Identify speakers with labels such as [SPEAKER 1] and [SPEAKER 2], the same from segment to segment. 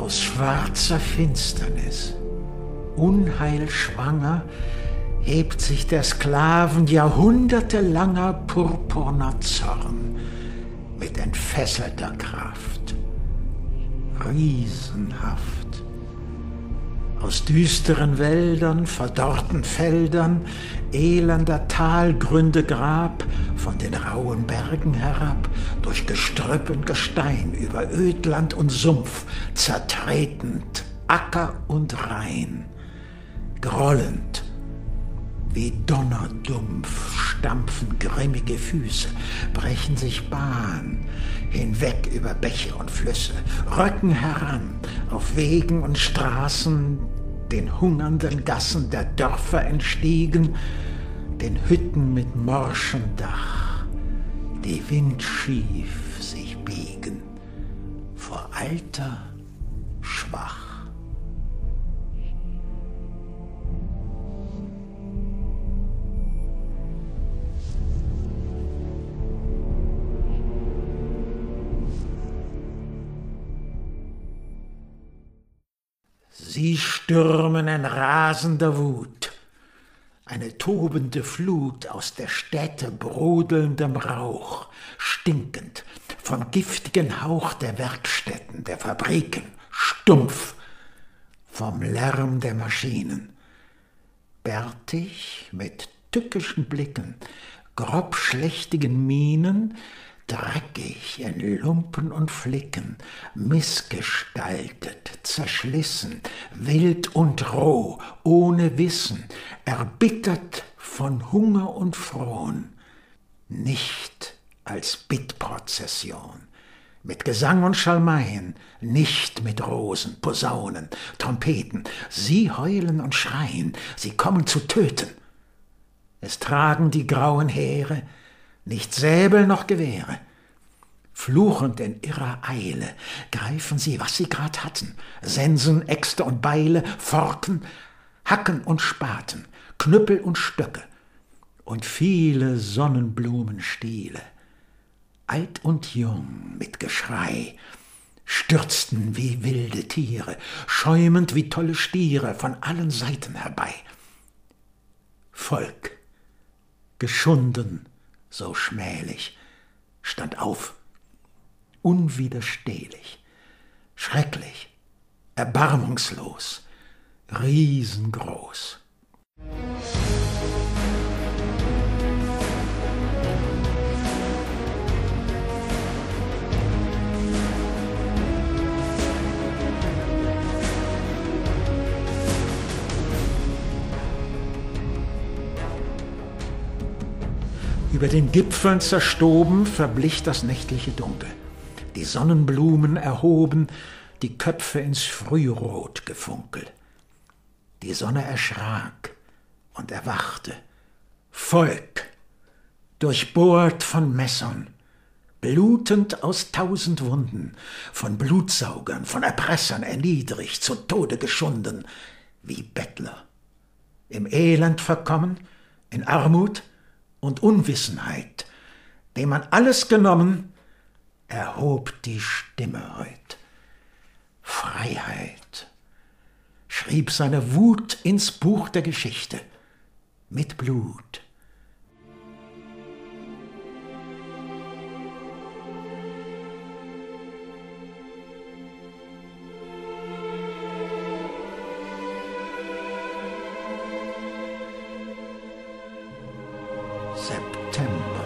[SPEAKER 1] Aus schwarzer Finsternis, unheilschwanger, hebt sich der Sklaven jahrhundertelanger purpurner Zorn mit entfesselter Kraft. Riesenhaft. Aus düsteren Wäldern, verdorrten Feldern, elender Talgründe Grab, von den rauen Bergen herab, durch Gestrüpp und Gestein, über Ödland und Sumpf, zertretend, Acker und Rhein, grollend, wie Donnerdumpf stampfen grimmige Füße, brechen sich Bahn, hinweg über Bäche und Flüsse, rücken heran, auf Wegen und Straßen, den hungernden Gassen der Dörfer entstiegen, den Hütten mit morschem Dach, die windschief sich biegen, vor Alter schwach. Sie stürmen in rasender Wut, eine tobende Flut aus der Städte brodelndem Rauch, stinkend vom giftigen Hauch der Werkstätten, der Fabriken, stumpf vom Lärm der Maschinen. Bärtig, mit tückischen Blicken, grobschlächtigen Mienen, dreckig in Lumpen und Flicken, missgestaltet, zerschlissen, wild und roh, ohne Wissen, erbittert von Hunger und Frohn, nicht als Bittprozession, mit Gesang und Schalmeien, nicht mit Rosen, Posaunen, Trompeten, sie heulen und schreien, sie kommen zu töten. Es tragen die grauen Heere nicht Säbel noch Gewehre. Fluchend in irrer Eile greifen sie, was sie grad hatten, Sensen, Äxte und Beile, Forken, Hacken und Spaten, Knüppel und Stöcke und viele Sonnenblumenstiele. Alt und jung mit Geschrei stürzten wie wilde Tiere, schäumend wie tolle Stiere von allen Seiten herbei. Volk, geschunden, so schmählich, stand auf, unwiderstehlich, schrecklich, erbarmungslos, riesengroß. Über den Gipfeln zerstoben verblich das nächtliche Dunkel. Die Sonnenblumen erhoben, die Köpfe ins Frührot gefunkelt. Die Sonne erschrak und erwachte. Volk, durchbohrt von Messern, blutend aus 1000 Wunden, von Blutsaugern, von Erpressern erniedrigt, zu Tode geschunden, wie Bettler. Im Elend verkommen, in Armut und Unwissenheit, dem man alles genommen, erhob die Stimme heut. Freiheit, schrieb seine Wut ins Buch der Geschichte, mit Blut. September.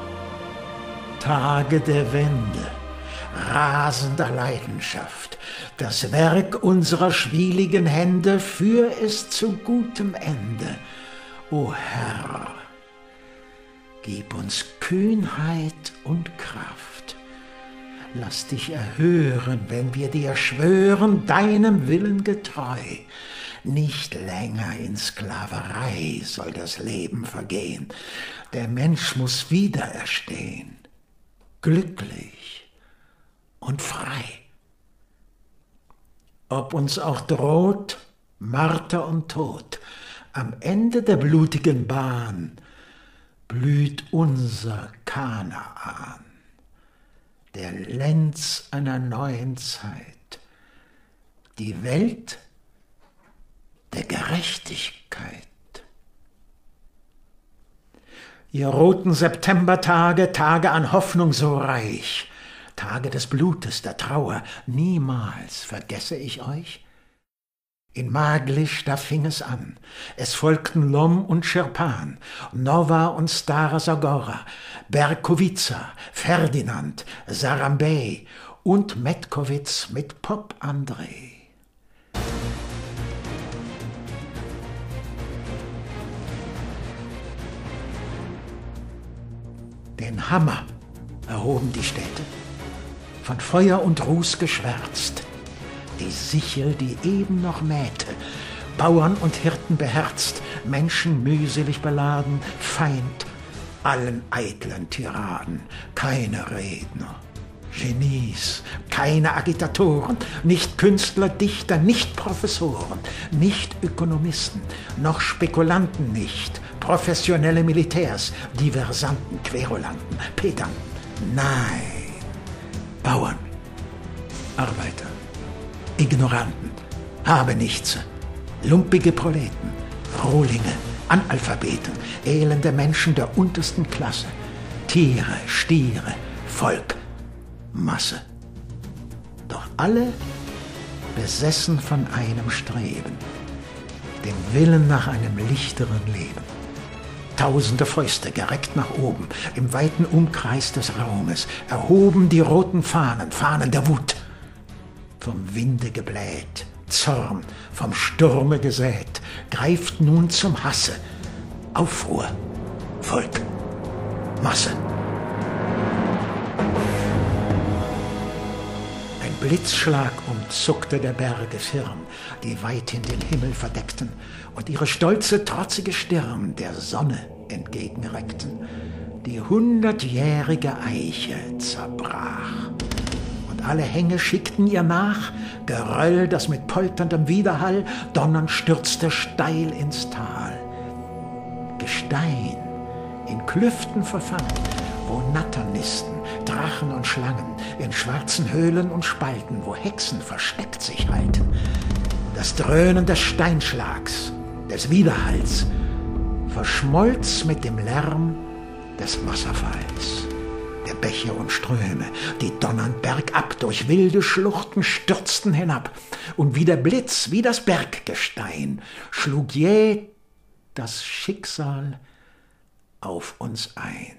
[SPEAKER 1] Tage der Wende, rasender Leidenschaft. Das Werk unserer schwieligen Hände führ es zu gutem Ende. O Herr, gib uns Kühnheit und Kraft. Lass dich erhören, wenn wir dir schwören, deinem Willen getreu. Nicht länger in Sklaverei soll das Leben vergehen. Der Mensch muss wiedererstehen, glücklich und frei. Ob uns auch droht Marter und Tod, am Ende der blutigen Bahn blüht unser Kanaan, der Lenz einer neuen Zeit, die Welt der Gerechtigkeit. Ihr roten Septembertage, Tage an Hoffnung so reich, Tage des Blutes, der Trauer, niemals vergesse ich euch. In Maglisch, da fing es an. Es folgten Lom und Schirpan, Nova und Stara Zagora, Berkowica, Ferdinand, Sarambey und Metkowitz mit Pop André. Den Hammer erhoben die Städte, von Feuer und Ruß geschwärzt, die Sichel, die eben noch mähte, Bauern und Hirten beherzt, Menschen mühselig beladen, Feind allen eitlen Tiraden, keine Redner, Genies, keine Agitatoren, nicht Künstler, Dichter, nicht Professoren, nicht Ökonomisten, noch Spekulanten nicht, professionelle Militärs, Diversanten, Querulanten, Pedanten, nein, Bauern, Arbeiter, Ignoranten, Habenichtse, lumpige Proleten, Rohlinge, Analphabeten, elende Menschen der untersten Klasse, Tiere, Stiere, Volk, Masse. Doch alle besessen von einem Streben, dem Willen nach einem lichteren Leben. Tausende Fäuste gereckt nach oben, im weiten Umkreis des Raumes, erhoben die roten Fahnen, Fahnen der Wut. Vom Winde gebläht, Zorn, vom Sturme gesät, greift nun zum Hasse. Aufruhr, Volk, Masse. Ein Blitzschlag umzuckte der Berge Firn, die weithin den Himmel verdeckten und ihre stolze, trotzige Stirn der Sonne entgegenreckten. Die 100-jährige Eiche zerbrach. Und alle Hänge schickten ihr nach, Geröll, das mit polterndem Widerhall donnernd stürzte steil ins Tal. Gestein, in Klüften verfangen, wo Nattern nisten, Drachen und Schlangen, in schwarzen Höhlen und Spalten, wo Hexen versteckt sich halten. Das Dröhnen des Steinschlags, des Widerhalls, verschmolz mit dem Lärm des Wasserfalls. Der Bäche und Ströme, die donnernd bergab durch wilde Schluchten stürzten hinab, und wie der Blitz, wie das Berggestein, schlug jäh das Schicksal auf uns ein.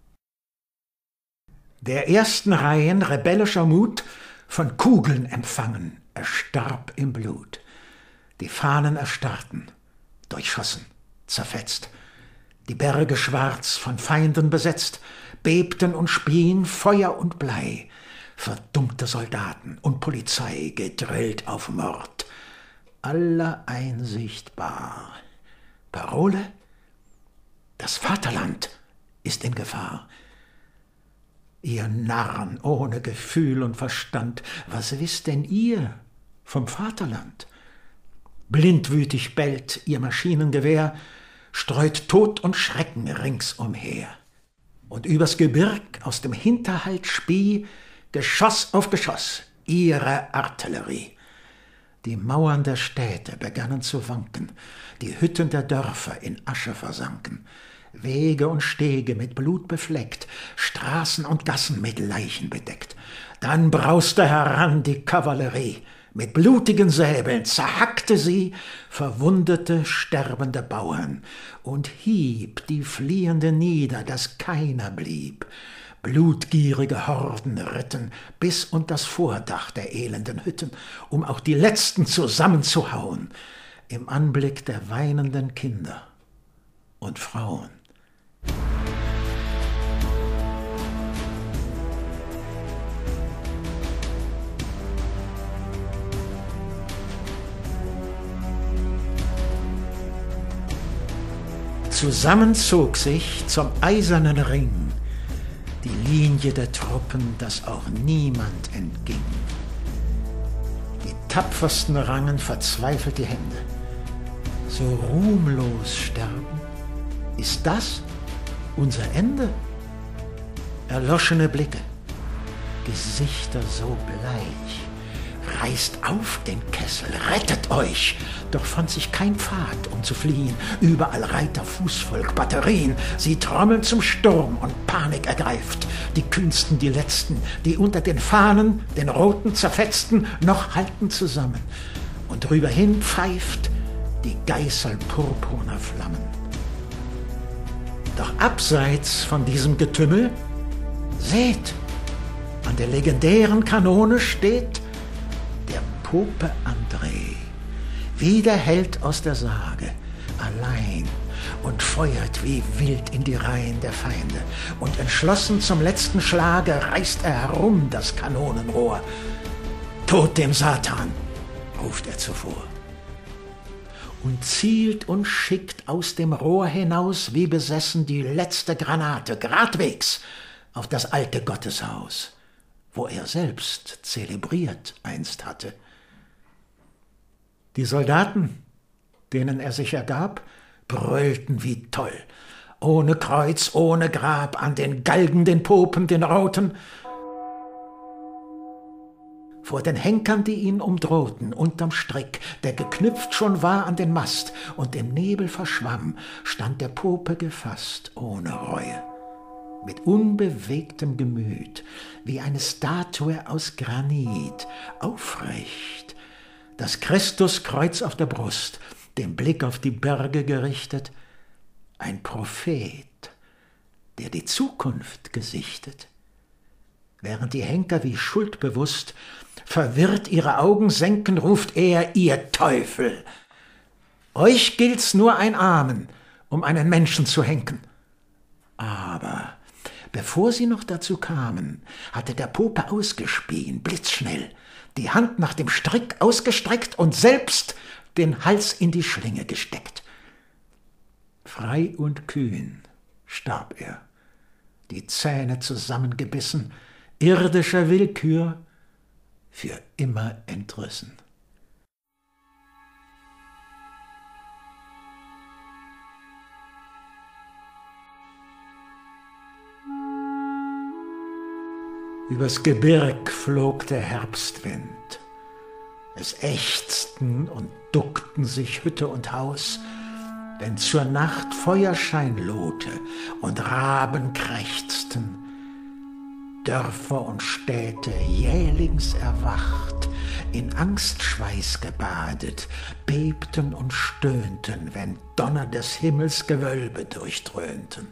[SPEAKER 1] Der ersten Reihen rebellischer Mut, von Kugeln empfangen, erstarb im Blut. Die Fahnen erstarrten, durchschossen, zerfetzt, die Berge schwarz, von Feinden besetzt, bebten und spien Feuer und Blei, verdummte Soldaten und Polizei gedrillt auf Mord, aller Einsicht bar. Parole: Das Vaterland ist in Gefahr. Ihr Narren ohne Gefühl und Verstand, was wisst denn ihr vom Vaterland? Blindwütig bellt ihr Maschinengewehr, streut Tod und Schrecken ringsumher. Und übers Gebirg aus dem Hinterhalt spie Geschoss auf Geschoss ihre Artillerie. Die Mauern der Städte begannen zu wanken, die Hütten der Dörfer in Asche versanken, Wege und Stege mit Blut befleckt, Straßen und Gassen mit Leichen bedeckt. Dann brauste heran die Kavallerie, mit blutigen Säbeln zerhackte sie verwundete, sterbende Bauern und hieb die Fliehenden nieder, dass keiner blieb. Blutgierige Horden ritten bis unter das Vordach der elenden Hütten, um auch die Letzten zusammenzuhauen, im Anblick der weinenden Kinder und Frauen. Zusammen zog sich zum eisernen Ring die Linie der Truppen, dass auch niemand entging. Die tapfersten rangen verzweifelt die Hände. So ruhmlos sterben, ist das unser Ende? Erloschene Blicke, Gesichter so bleich, reißt auf den Kessel, rettet euch! Doch fand sich kein Pfad, um zu fliehen. Überall Reiter, Fußvolk, Batterien. Sie trommeln zum Sturm und Panik ergreift. Die Kühnsten, die Letzten, die unter den Fahnen, den roten Zerfetzten, noch halten zusammen. Und drüber hin pfeift die Geißel purpurner Flammen. Doch abseits von diesem Getümmel, seht, an der legendären Kanone steht der Pope André, wie der Held aus der Sage, allein und feuert wie wild in die Reihen der Feinde. Und entschlossen zum letzten Schlage reißt er herum das Kanonenrohr. Tod dem Satan, ruft er zuvor. Und zielt und schickt aus dem Rohr hinaus wie besessen die letzte Granate, gradwegs auf das alte Gotteshaus, wo er selbst zelebriert einst hatte. Die Soldaten, denen er sich ergab, brüllten wie toll, ohne Kreuz, ohne Grab, an den Galgen, den Popen, den Roten. Vor den Henkern, die ihn umdrohten, unterm Strick, der geknüpft schon war an den Mast und im Nebel verschwamm, stand der Pope gefasst, ohne Reue, mit unbewegtem Gemüt, wie eine Statue aus Granit, aufrecht, das Christuskreuz auf der Brust, den Blick auf die Berge gerichtet, ein Prophet, der die Zukunft gesichtet. Während die Henker wie schuldbewusst verwirrt ihre Augen senken, ruft er, ihr Teufel! Euch gilt's nur ein Amen, um einen Menschen zu henken. Aber bevor sie noch dazu kamen, hatte der Pope ausgespien, blitzschnell, die Hand nach dem Strick ausgestreckt und selbst den Hals in die Schlinge gesteckt. Frei und kühn starb er, die Zähne zusammengebissen, irdischer Willkür für immer entrissen. Übers Gebirg flog der Herbstwind. Es ächzten und duckten sich Hütte und Haus, wenn zur Nacht Feuerschein lohte und Raben krächzten. Dörfer und Städte jählings erwacht, in Angstschweiß gebadet, bebten und stöhnten, wenn Donner des Himmels Gewölbe durchdröhnten.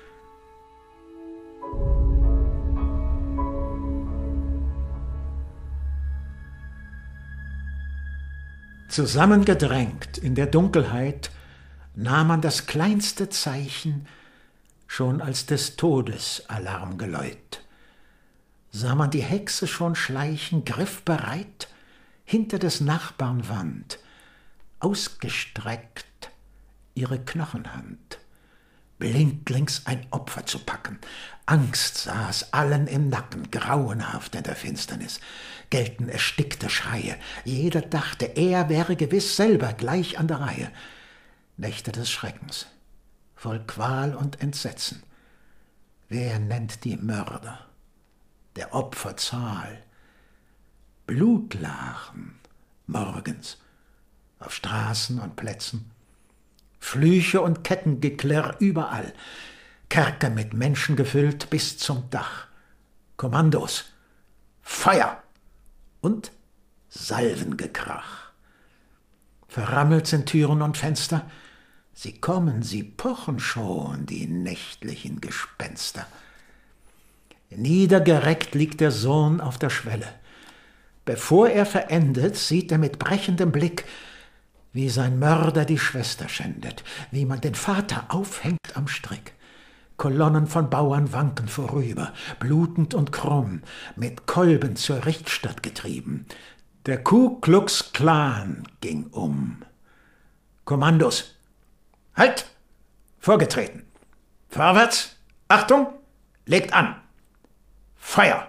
[SPEAKER 1] Zusammengedrängt in der Dunkelheit nahm man das kleinste Zeichen schon als des Todes Alarmgeläut. Sah man die Hexe schon schleichen, griffbereit, hinter des Nachbarn Wand, ausgestreckt ihre Knochenhand, blindlings ein Opfer zu packen. Angst saß allen im Nacken, grauenhaft in der Finsternis, gellten erstickte Schreie. Jeder dachte, er wäre gewiss selber gleich an der Reihe. Nächte des Schreckens, voll Qual und Entsetzen. Wer nennt die Mörder? Der Opfer Zahl. Blutlachen morgens auf Straßen und Plätzen. Flüche und Kettengeklirr überall. Kerker mit Menschen gefüllt bis zum Dach. Kommandos, Feuer und Salvengekrach. Verrammelt sind Türen und Fenster. Sie kommen, sie pochen schon, die nächtlichen Gespenster. Niedergereckt liegt der Sohn auf der Schwelle. Bevor er verendet, sieht er mit brechendem Blick, wie sein Mörder die Schwester schändet, wie man den Vater aufhängt am Strick. Kolonnen von Bauern wanken vorüber, blutend und krumm, mit Kolben zur Richtstatt getrieben. Der Ku Klux Klan ging um. Kommandos. Halt! Vorgetreten. Vorwärts. Achtung! Legt an. Feuer!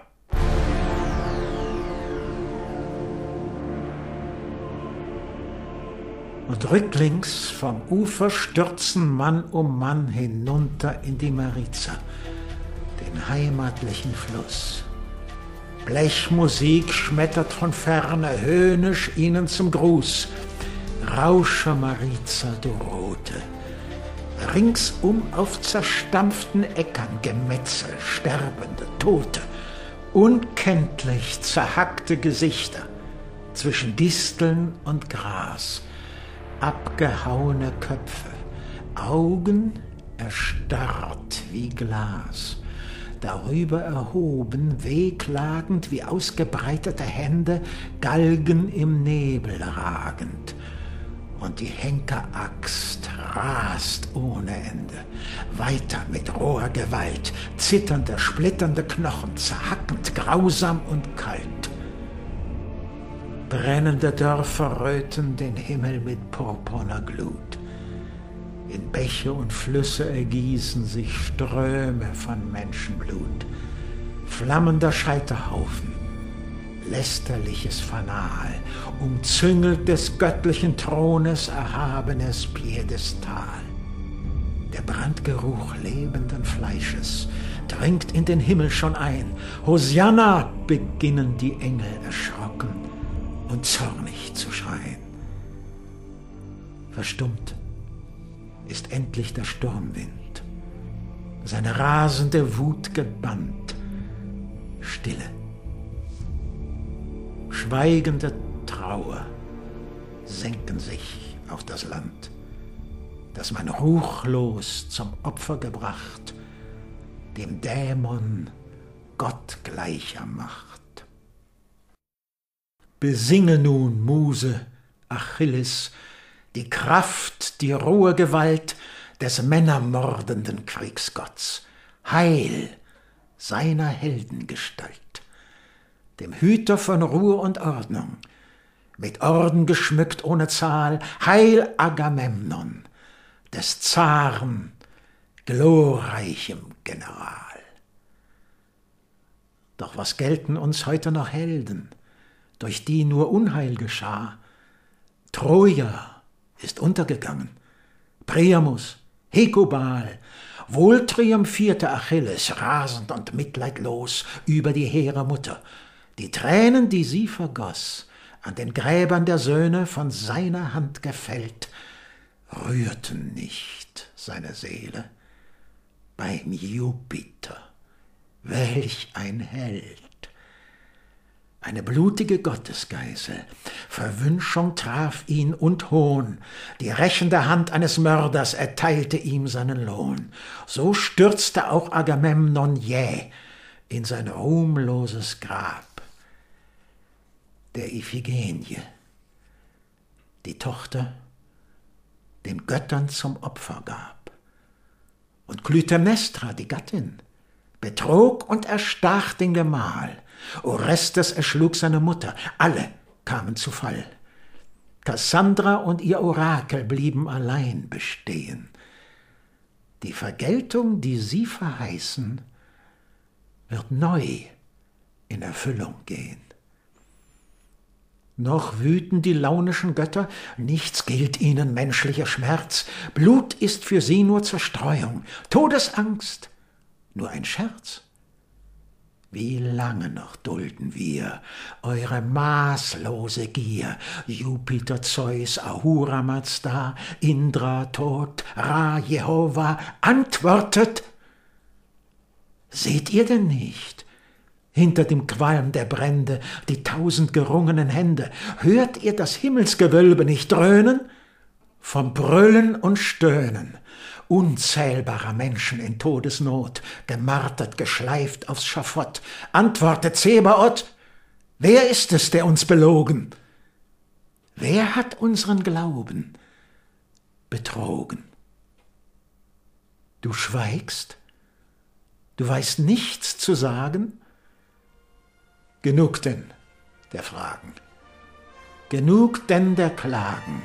[SPEAKER 1] Und rücklings vom Ufer stürzen Mann um Mann hinunter in die Mariza, den heimatlichen Fluss. Blechmusik schmettert von ferne höhnisch ihnen zum Gruß. Rausche Mariza, du Rote. Ringsum auf zerstampften Äckern Gemetzel, Sterbende, Tote. Unkenntlich zerhackte Gesichter zwischen Disteln und Gras. Abgehauene Köpfe, Augen erstarrt wie Glas. Darüber erhoben, wehklagend wie ausgebreitete Hände, Galgen im Nebel ragend. Und die Henkeraxt rast ohne Ende, weiter mit roher Gewalt, zitternde, splitternde Knochen, zerhackend, grausam und kalt. Brennende Dörfer röten den Himmel mit purpurner Glut. In Bäche und Flüsse ergießen sich Ströme von Menschenblut. Flammender Scheiterhaufen, lästerliches Fanal, umzüngelt des göttlichen Thrones erhabenes Piedestal. Der Brandgeruch lebenden Fleisches dringt in den Himmel schon ein. Hosianna, beginnen die Engel erschrocken und zornig zu schreien. Verstummt ist endlich der Sturmwind, seine rasende Wut gebannt. Stille, schweigende Trauer senken sich auf das Land, das man ruchlos zum Opfer gebracht, dem Dämon Gott gleicher Macht. Besinge nun, Muse, Achilles, die Kraft, die rohe Gewalt des männermordenden Kriegsgotts, Heil seiner Heldengestalt, dem Hüter von Ruhe und Ordnung, mit Orden geschmückt ohne Zahl, Heil Agamemnon, des Zaren glorreichem General. Doch was gelten uns heute noch Helden, durch die nur Unheil geschah? Troja ist untergegangen, Priamus, Hekubal, wohl triumphierte Achilles rasend und mitleidlos über die hehre Mutter. Die Tränen, die sie vergoss, an den Gräbern der Söhne von seiner Hand gefällt, rührten nicht seine Seele. Beim Jupiter, welch ein Held! Eine blutige Gottesgeißel, Verwünschung traf ihn und Hohn, die rächende Hand eines Mörders erteilte ihm seinen Lohn. So stürzte auch Agamemnon jäh in sein ruhmloses Grab. Der Iphigenie, die Tochter, den Göttern zum Opfer gab. Und Klytämnestra, die Gattin, betrog und erstach den Gemahl. Orestes erschlug seine Mutter, alle kamen zu Fall. Kassandra und ihr Orakel blieben allein bestehen. Die Vergeltung, die sie verheißen, wird neu in Erfüllung gehen. Noch wüten die launischen Götter, nichts gilt ihnen menschlicher Schmerz, Blut ist für sie nur Zerstreuung, Todesangst nur ein Scherz. Wie lange noch dulden wir eure maßlose Gier, Jupiter, Zeus, Ahura Mazda, Indra, Tod, Ra, Jehova, antwortet! Seht ihr denn nicht? Hinter dem Qualm der Brände, die 1000 gerungenen Hände, hört ihr das Himmelsgewölbe nicht dröhnen? Vom Brüllen und Stöhnen unzählbarer Menschen in Todesnot, gemartert, geschleift aufs Schafott. Antwortet Zebaoth, wer ist es, der uns belogen? Wer hat unseren Glauben betrogen? Du schweigst? Du weißt nichts zu sagen? Genug denn der Fragen, genug denn der Klagen.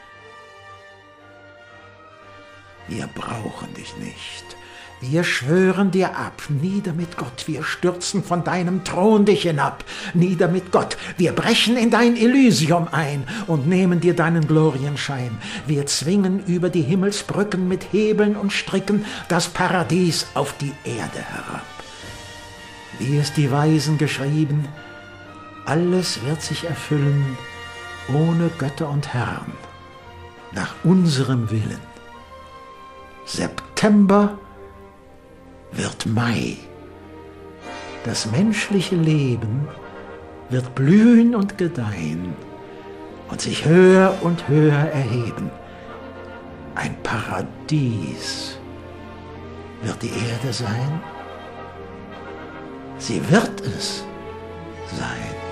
[SPEAKER 1] Wir brauchen dich nicht, wir schwören dir ab, nieder mit Gott, wir stürzen von deinem Thron dich hinab, nieder mit Gott, wir brechen in dein Elysium ein und nehmen dir deinen Glorienschein, wir zwingen über die Himmelsbrücken mit Hebeln und Stricken das Paradies auf die Erde herab. wie es die Weisen geschrieben, alles wird sich erfüllen, ohne Götter und Herren, nach unserem Willen. September wird Mai. Das menschliche Leben wird blühen und gedeihen und sich höher und höher erheben. Ein Paradies wird die Erde sein. Sie wird es sein.